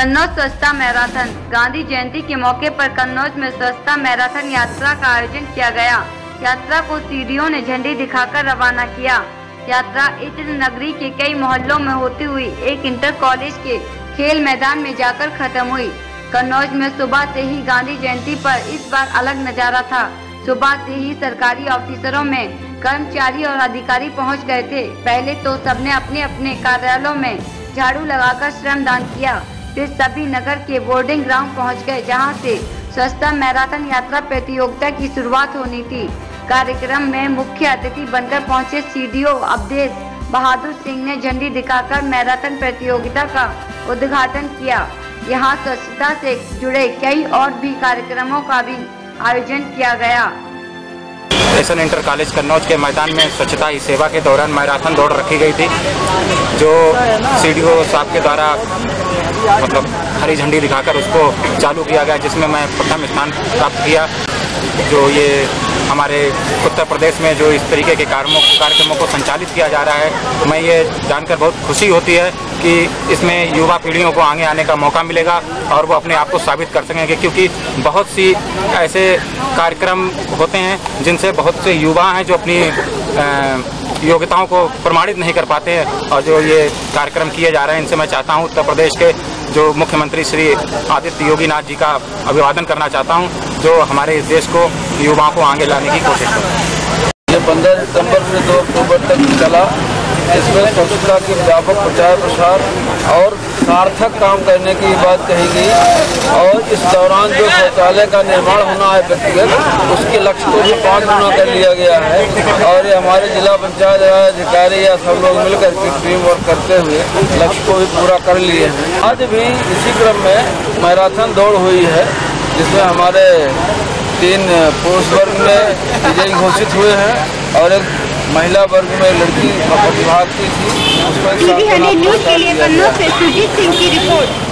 कन्नौज स्वच्छता मैराथन। गांधी जयंती के मौके पर कन्नौज में स्वच्छता मैराथन यात्रा का आयोजन किया गया। यात्रा को सीडीओ ने झंडी दिखाकर रवाना किया। यात्रा इत्र नगरी के कई मोहल्लों में होती हुई एक इंटर कॉलेज के खेल मैदान में जाकर खत्म हुई। कन्नौज में सुबह से ही गांधी जयंती पर इस बार अलग नजारा था। सुबह से ही सरकारी ऑफिसरों में कर्मचारी और अधिकारी पहुंच गए थे। पहले तो सबने अपने अपने कार्यालयों में झाड़ू लगाकर श्रमदान किया। फिर सभी नगर के बोर्डिंग ग्राउंड पहुंच गए, जहां से स्वच्छता मैराथन यात्रा प्रतियोगिता की शुरुआत होनी थी। कार्यक्रम में मुख्य अतिथि बनकर पहुंचे सीडीओ अवधेश बहादुर सिंह ने झंडी दिखाकर मैराथन प्रतियोगिता का उद्घाटन किया। यहां स्वच्छता से जुड़े कई और भी कार्यक्रमों का भी आयोजन किया गया। एसएन इंटर कॉलेज कन्नौज के मैदान में स्वच्छता ही सेवा के दौरान मैराथन दौड़ रखी गई थी, जो सीडीओ साहब के द्वारा मतलब हरी झंडी दिखाकर उसको चालू किया गया, जिसमें मैं प्रथम स्थान प्राप्त किया। जो ये हमारे उत्तर प्रदेश में जो इस तरीके के कार्यक्रमों को संचालित किया जा रहा है, मैं ये जानकर बहुत खुशी होती है कि इसमें युवा पीढ़ियों को आगे आने का मौका मिलेगा और वो अपने आप को साबित कर सकेंगे, क्योंकि बहुत सी ऐसे कार्यक्रम होते हैं जिनसे बहुत से युवा हैं जो अपनी योग्यताओं को प्रमाणित नहीं कर पाते हैं। और जो ये कार्यक्रम किए जा रहे हैं, इनसे मैं चाहता हूँ उत्तर प्रदेश के जो मुख्यमंत्री श्री आदित्य योगी नाथ जी का अभिवादन करना चाहता हूँ, जो हमारे इस देश को युवाओं को आगे लाने की कोशिश कर रहे हैं। ये 15 सितंबर से 2 अक्टूबर तक चला। इसमें स्वच्छता की व्यापक प्रचार प्रसार और सार्थक काम करने की बात कही गई। और इस दौरान जो शौचालय का निर्माण होना है व्यक्तिगत, उसके लक्ष्य को भी 5 गुना कर लिया गया है। और ये हमारे जिला पंचायत अधिकारी या सब लोग मिलकर के टीम वर्क करते हुए लक्ष्य को भी पूरा कर लिए हैं। आज भी इसी क्रम में मैराथन दौड़ हुई है, जिसमें हमारे 3 पुरुष वर्ग में विजयी घोषित हुए हैं और एक महिला वर्ग में लड़की प्रतिभाग की थी। टीवी 100 न्यूज़ के लिए कन्नौज से सुजीत सिंह की रिपोर्ट।